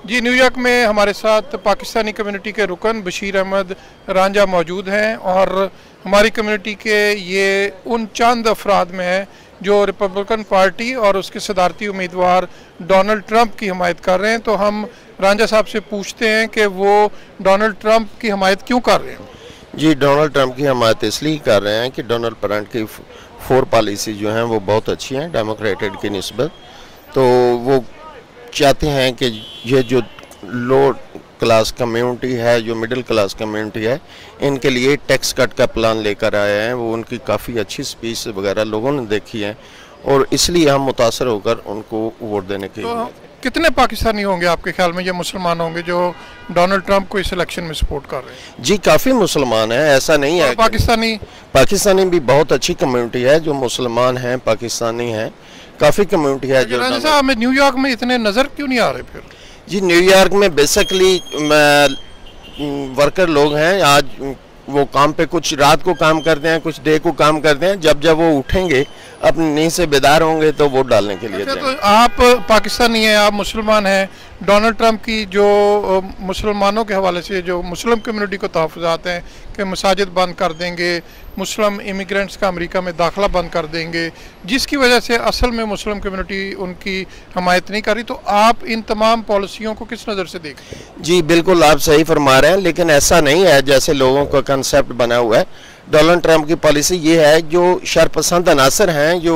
जी, New York में हमारे साथ पाकिस्तानी कम्युनिटी के रुकन बशीर अहमद रांझा मौजूद हैं और हमारी कम्युनिटी के ये उन चंद अफराद में है जो रिपब्लिकन पार्टी और उसके सदारती उम्मीदवार डोनाल्ड ट्रंप की हमायत कर रहे हैं। तो हम रांझा साहब से पूछते हैं कि वो डोनाल्ड ट्रंप की हमायत क्यों कर रहे हैं। जी, डोनाल्ड ट्रंप की हमायत इसलिए कर रहे हैं कि डोनाल्ड ट्रंप की फोर पॉलिसी जो हैं वो बहुत अच्छी हैं डेमोक्रेटेड की निस्बत। तो वो चाहते हैं कि ये जो लो क्लास कम्युनिटी है, जो मिडिल क्लास कम्युनिटी है, इनके लिए टैक्स कट का प्लान लेकर आए हैं। वो उनकी काफ़ी अच्छी स्पीच वगैरह लोगों ने देखी है और इसलिए हम मुतासर होकर उनको वोट देने के लिए। कितने पाकिस्तानी होंगे आपके ख्याल में, या मुसलमान होंगे जो डोनाल्ड ट्रंप को इस इलेक्शन में सपोर्ट कर रहे हैं? जी, काफ़ी मुसलमान हैं, ऐसा नहीं है। पाकिस्तानी भी बहुत अच्छी कम्युनिटी है, जो मुसलमान हैं, पाकिस्तानी हैं, काफ़ी कम्युनिटी है। जो साहब में न्यूयॉर्क में इतने नज़र क्यों नहीं आ रहे फिर? जी, न्यूयॉर्क में बेसिकली वर्कर लोग हैं। आज वो काम पे कुछ रात को काम करते हैं, कुछ डे को काम करते हैं। जब जब वो उठेंगे अपनी नींद से बेदार होंगे तो वोट डालने के लिए। तो आप पाकिस्तानी हैं, आप मुसलमान हैं, डोनाल्ड ट्रंप की जो मुसलमानों के हवाले से जो मुस्लिम कम्युनिटी को तहफ़्फ़ुज़ात हैं कि मसाजिद बंद कर देंगे, मुस्लिम इमिग्रेंट्स का अमेरिका में दाखिला बंद कर देंगे, जिसकी वजह से असल में मुस्लिम कम्युनिटी उनकी हमायत नहीं कर रही, तो आप इन तमाम पॉलिसियों को किस नज़र से देखते हैं? जी, बिल्कुल आप सही फरमा रहे हैं, लेकिन ऐसा नहीं है जैसे लोगों का कंसेप्ट बना हुआ है। डोनाल्ड ट्रंप की पॉलिसी ये है, जो शरपसंद अनासर हैं, जो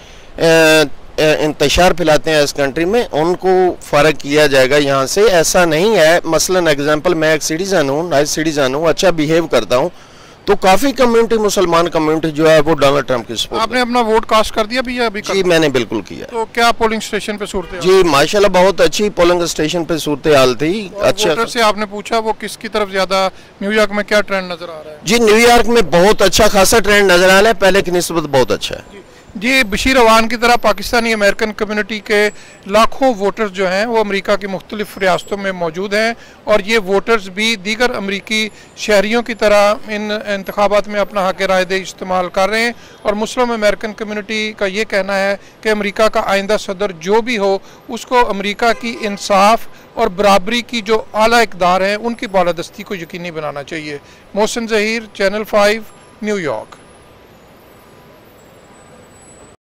इंतशार फैलाते हैं इस कंट्री में, उनको फ़र्क किया जाएगा यहाँ से। ऐसा नहीं है, मसलन एग्जांपल मैं एक सिटीज़न हूँ, नाइस सिटीज़न हूँ, अच्छा बिहेव करता हूँ, तो काफ़ी कम्युनिटी मुसलमान कम्युनिटी जो है वो डोनाल्ड ट्रंप की सपोर्ट। आपने अपना वोट कास्ट कर दिया भी या अभी? जी, मैंने बिल्कुल किया। तो क्या पोलिंग स्टेशन पे सूरत हाल? जी, माशाल्लाह बहुत अच्छी पोलिंग स्टेशन पे सूरत हाल थी। अच्छा, वोटर से आपने पूछा वो किसकी तरफ ज़्यादा, न्यूयॉर्क में क्या ट्रेंड नज़र आ रहा है? जी, न्यूयॉर्क में बहुत अच्छा खासा ट्रेंड नजर आ रहा है, पहले की निस्बत बहुत अच्छा है। जी, बशीर अहमद की तरह पाकिस्तानी अमेरिकन कम्युनिटी के लाखों वोटर्स जो हैं वो अमेरिका की मुख्तलिफ रियासतों में मौजूद हैं और ये वोटर्स भी दीगर अमेरिकी शहरियों की तरह इन इंतखाबात में अपना हक़ राय दे इस्तेमाल कर रहे हैं। और मुस्लिम अमेरिकन कम्युनिटी का ये कहना है कि अमेरिका का आइंदा सदर जो भी हो, उसको अमेरिका की इंसाफ और बराबरी की जो आला इक़दार हैं उनकी बालादस्ती को यकीनी बनाना चाहिए। Mohsin Zaheer, channel 5, New York.